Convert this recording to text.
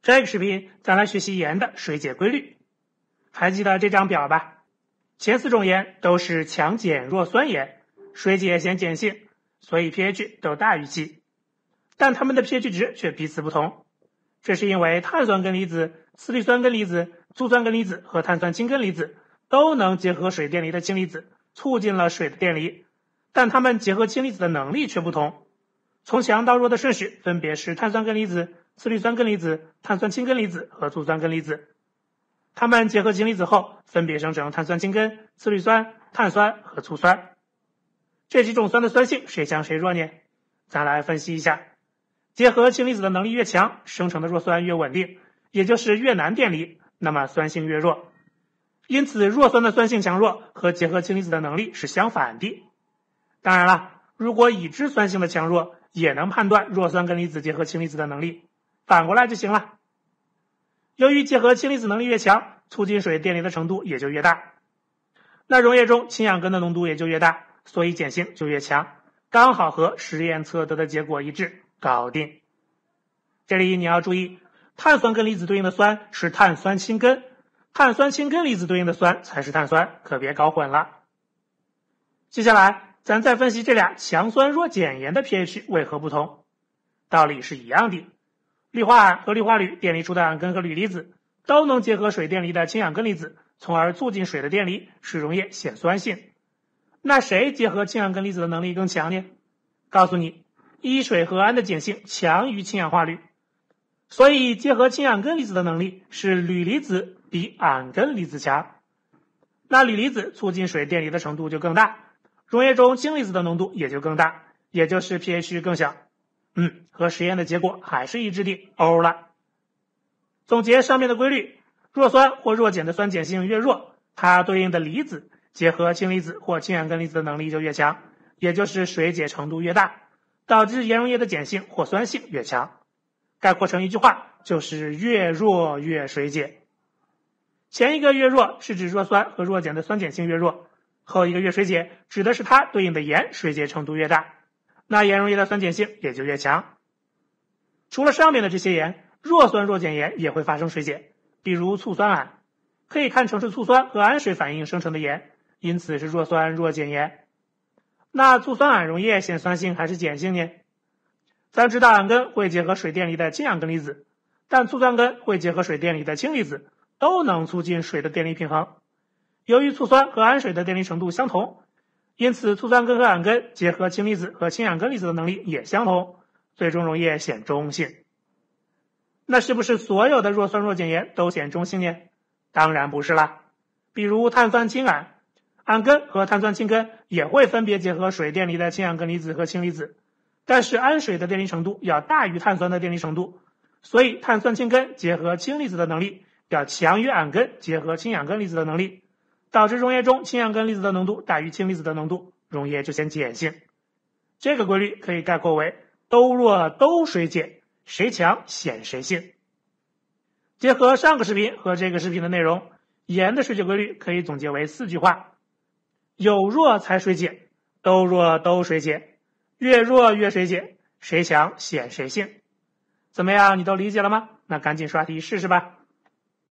这个视频咱来学习盐的水解规律。还记得这张表吧？前4种盐都是强碱弱酸盐，水解显碱性，所以 pH 都大于7，但它们的 pH 值却彼此不同。这是因为碳酸根离子、次氯酸根离子、醋酸根离子和碳酸氢根离子都能结合水电离的氢离子，促进了水的电离，但它们结合氢离子的能力却不同。从强到弱的顺序分别是碳酸根离子、次氯酸根离子、碳酸氢根离子和醋酸根离子。它们结合氢离子后，分别生成碳酸氢根、次氯酸、碳酸和醋酸。这几种酸的酸性谁强谁弱呢？咱来分析一下。结合氢离子的能力越强，生成的弱酸越稳定，也就是越难电离，那么酸性越弱。因此弱酸的酸性强弱和结合氢离子的能力是相反的。当然了，如果已知酸性的强弱，也能判断弱酸根离子结合氢离子的能力，反过来就行了。由于结合氢离子能力越强，促进水电离的程度也就越大，那溶液中氢氧根的浓度也就越大，所以碱性就越强，刚好和实验测得的结果一致，搞定。这里你要注意，碳酸根离子对应的酸是碳酸氢根，碳酸氢根离子对应的酸才是碳酸，可别搞混了。接下来咱再分析这俩强酸弱碱盐的 pH 为何不同。道理是一样的，氯化铵和氯化铝电离出的铵根和铝离子都能结合水电离的氢氧根离子，从而促进水的电离，使溶液显酸性。那谁结合氢氧根离子的能力更强呢？告诉你，一水合铵的碱性强于氢氧化铝，所以结合氢氧根离子的能力是铝离子比铵根离子强。那铝离子促进水电离的程度就更大，溶液中氢离子的浓度也就更大，也就是 pH 更小。和实验的结果还是一致的，欧了。总结上面的规律，弱酸或弱碱的酸碱性越弱，它对应的离子结合氢离子或氢氧根离子的能力就越强，也就是水解程度越大，导致盐溶液的碱性或酸性越强。概括成一句话，就是越弱越水解。前一个越弱是指弱酸和弱碱的酸碱性越弱，后一个越水解指的是它对应的盐水解程度越大，那盐溶液的酸碱性也就越强。除了上面的这些盐，弱酸弱碱盐也会发生水解，比如醋酸铵，可以看成是醋酸和氨水反应生成的盐，因此是弱酸弱碱盐。那醋酸铵溶液显酸性还是碱性呢？咱知道铵根会结合水电离的氢氧根离子，但醋酸根会结合水电离的氢离子，都能促进水的电离平衡。由于醋酸和氨水的电离程度相同，因此醋酸根和铵根结合氢离子和氢氧根离子的能力也相同，最终溶液显中性。那是不是所有的弱酸弱碱盐都显中性呢？当然不是啦。比如碳酸氢铵，铵根和碳酸氢根也会分别结合水电离的氢氧根离子和氢离子，但是氨水的电离程度要大于碳酸的电离程度，所以碳酸氢根结合氢离子的能力要强于铵根结合氢氧根离子的能力，导致溶液中氢氧根离子的浓度大于氢离子的浓度，溶液就显碱性。这个规律可以概括为都弱都水解，谁强显谁性。结合上个视频和这个视频的内容，盐的水解规律可以总结为4句话：有弱才水解，都弱都水解，越弱越水解，谁强显谁性。怎么样，你都理解了吗？那赶紧刷题试试吧。